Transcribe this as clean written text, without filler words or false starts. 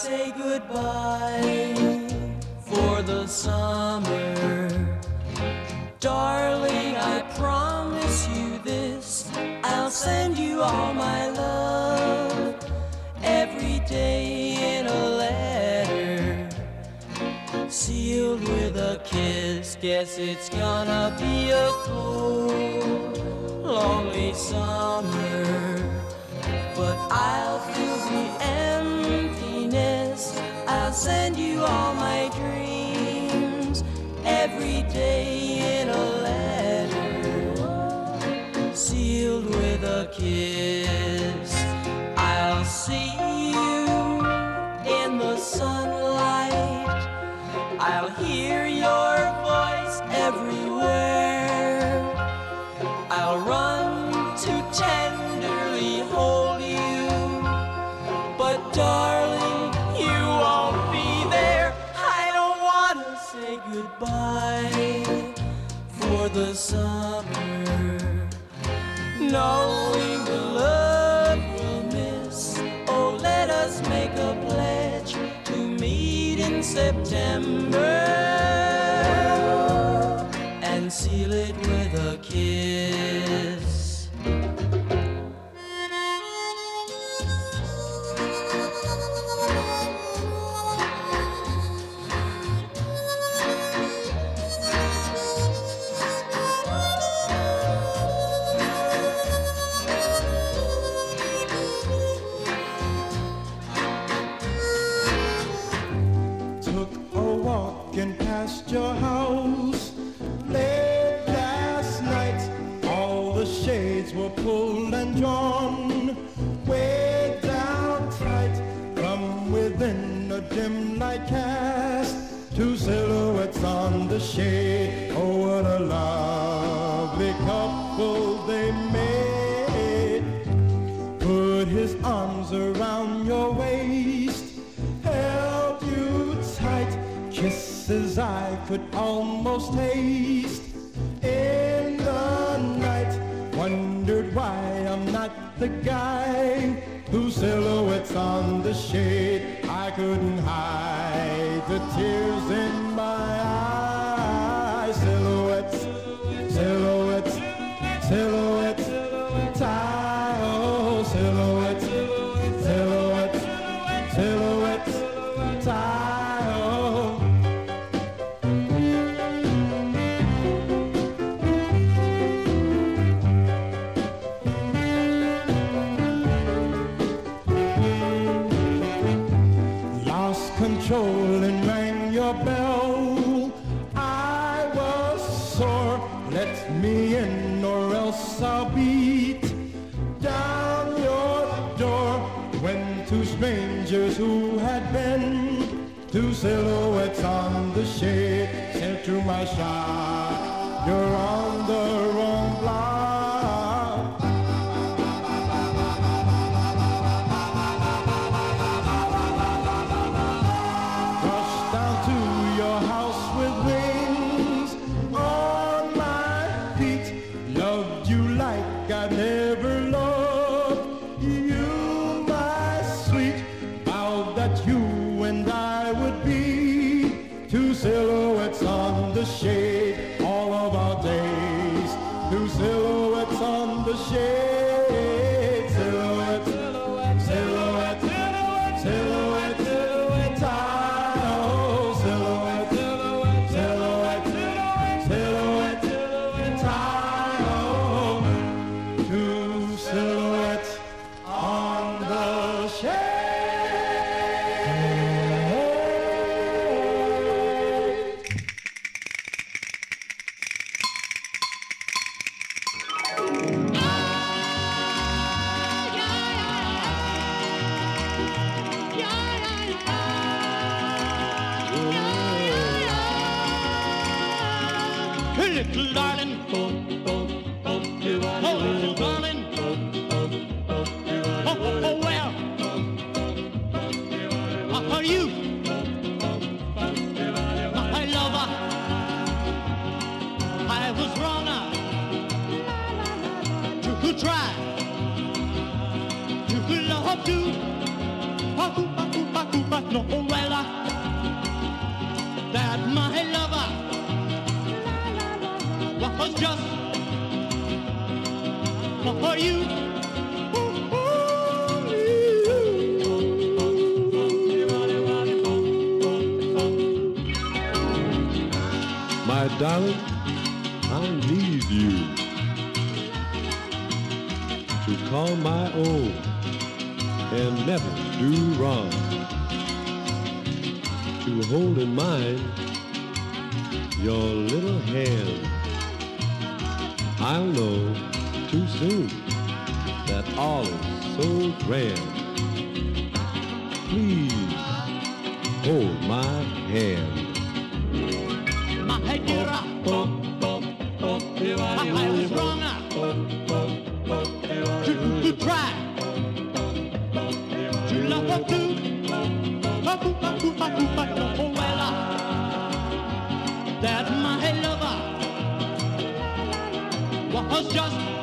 say goodbye for the summer. Darling, I promise you this, I'll send you all my love every day in a letter, sealed with a kiss. Guess it's gonna be a cold, lonely summer, but I'll fill the emptiness. I'll send you all my dreams every day in a letter, sealed with a kiss. I'll see you in the sunlight, I'll hear your voice everywhere, I'll run to tenderly hold you, but darling, you won't be there. I don't want to say goodbye for the summer, knowing the love we'll miss. Oh, let us make a pledge to meet in September and seal it with a kiss. Walking past your house late last night, all the shades were pulled and drawn way down tight. From within a dim light cast two silhouettes on the shade. Oh, what a lovely couple they made. Put his arms around your waist, held you tight, kisses I could almost taste in the night. Wondered why I'm not the guy whose silhouette's on the shade. I couldn't hide the tears in my eyes. Silhouettes, silhouettes, silhouettes, tie, oh, silhouettes, silhouettes, silhouettes, tie. Control and rang your bell. I was sore. Let me in or else I'll beat down your door. When two strangers who had been two silhouettes on the shade said to my shop, you're on the wrong block. Silhouettes on the shade, all of our days. Two silhouettes on the shade. Silhouette, silhouette, silhouette, silhouette, silhouette, oh, silhouette, silhouette, silhouette, silhouette, oh, two silhouettes on the shade. Little darling, oh, little darling, oh, where are you, my lover? I was wrong to try to love you, but no, just for you. My darling, I need you to call my own and never do wrong, to hold in mind your little hand. I'll know too soon that all is so grand. Please hold my hand. My dear, I was wrong to try to love her too. Oh well, that my lover was just